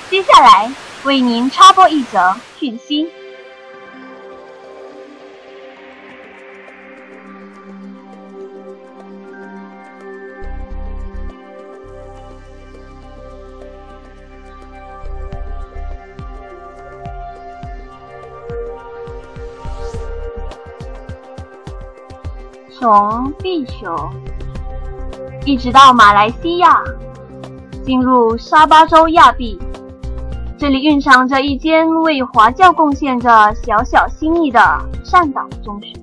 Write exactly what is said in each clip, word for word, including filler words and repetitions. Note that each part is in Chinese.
接下来为您插播一则讯息。从地球一直到马来西亚，进入沙巴州亚庇，这里蕴藏着一间为华教贡献着小小心意的善导中学。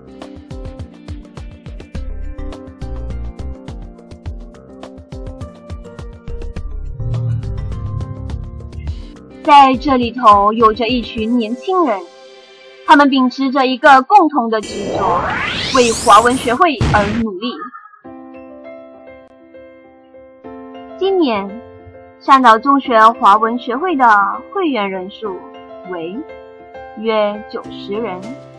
在这里头有着一群年轻人，他们秉持着一个共同的执着，为华文学会而努力。今年善导中学华文学会的会员人数为约九十人。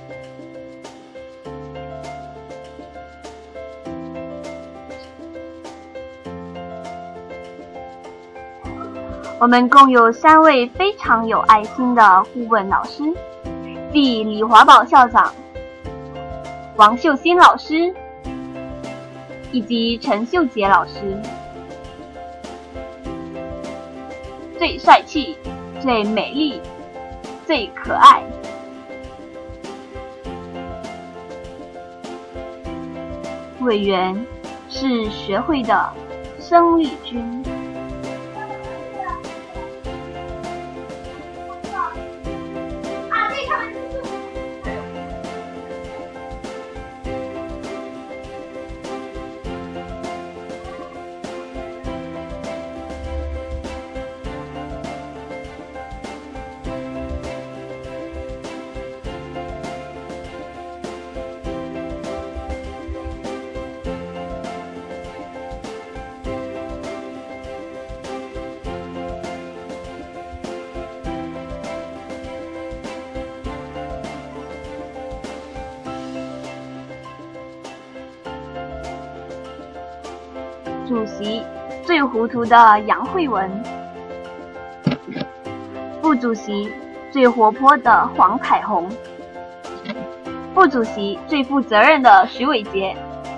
我们共有三位非常有爱心的顾问老师，即李华宝校长、王秀新老师以及陈秀杰老师。最帅气、最美丽、最可爱。委员是学会的生力军。主席最糊涂的杨慧文，副主席最活泼的黄凯红，副主席最负责任的徐伟杰，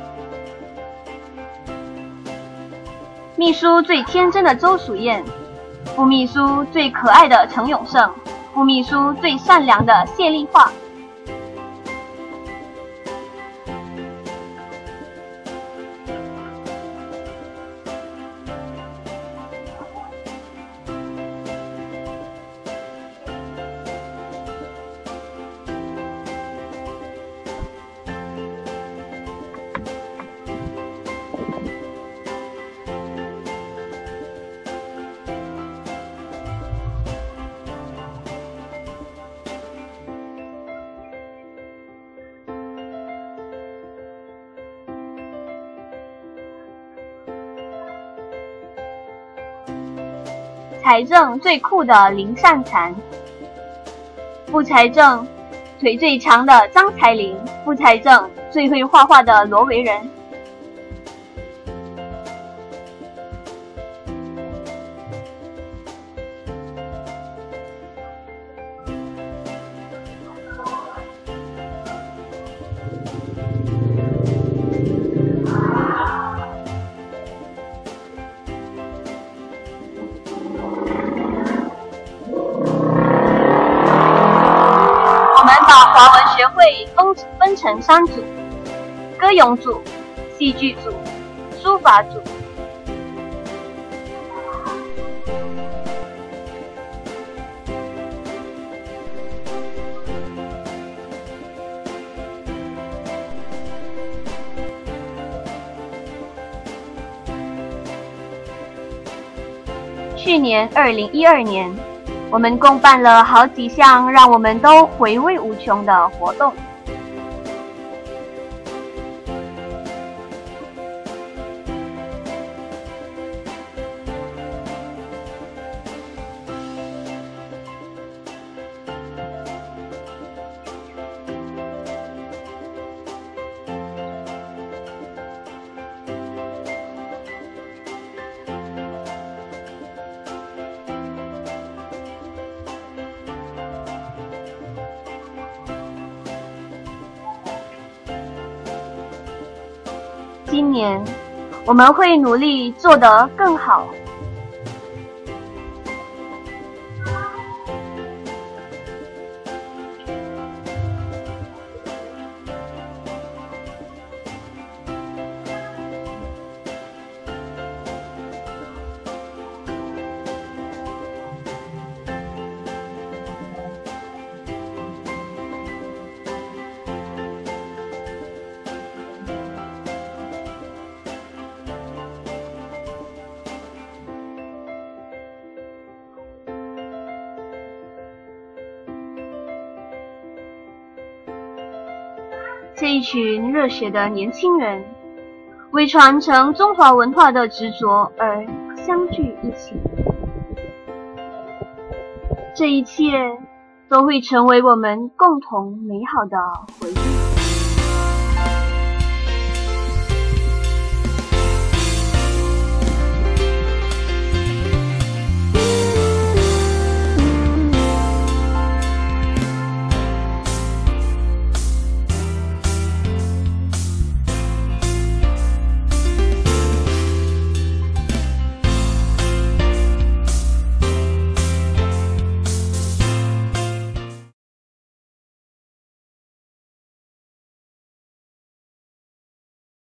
秘书最天真的周淑燕，副秘书最可爱的陈永胜，副秘书最善良的谢丽华。财政最酷的林善禅，副财政腿最长的张才林，副财政最会画画的罗维仁。华文学会分分成三组：歌咏组、戏剧组、书法组。去年二零一二年，我们共办了好几项让我们都回味无穷的活动。 今年，我们会努力做得更好。这一群热血的年轻人，为传承中华文化的执着而相聚一起。这一切都会成为我们共同美好的回忆。